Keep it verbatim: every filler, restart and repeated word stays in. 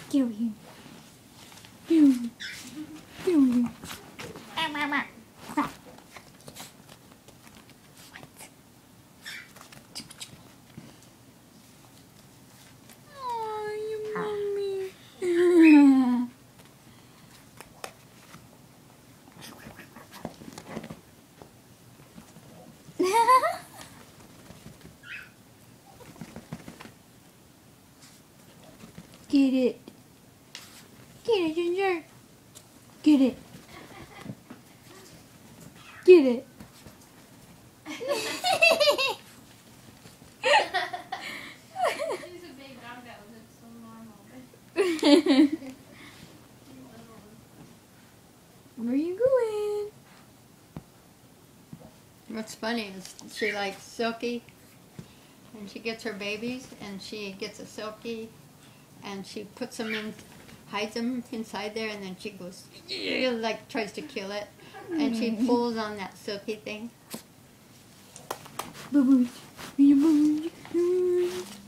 Get over here. Get over here. Get over here. Crap. Oh, you mommy. Get it. Get it, Ginger. Get it. Get it. She's a big dog that was so normal. Where you going? What's funny is she likes Silky, and she gets her babies, and she gets a Silky, and she puts them in, hides them inside there, and then she goes, like tries to kill it, and she pulls on that Silky thing. Boo boo. Boo boo.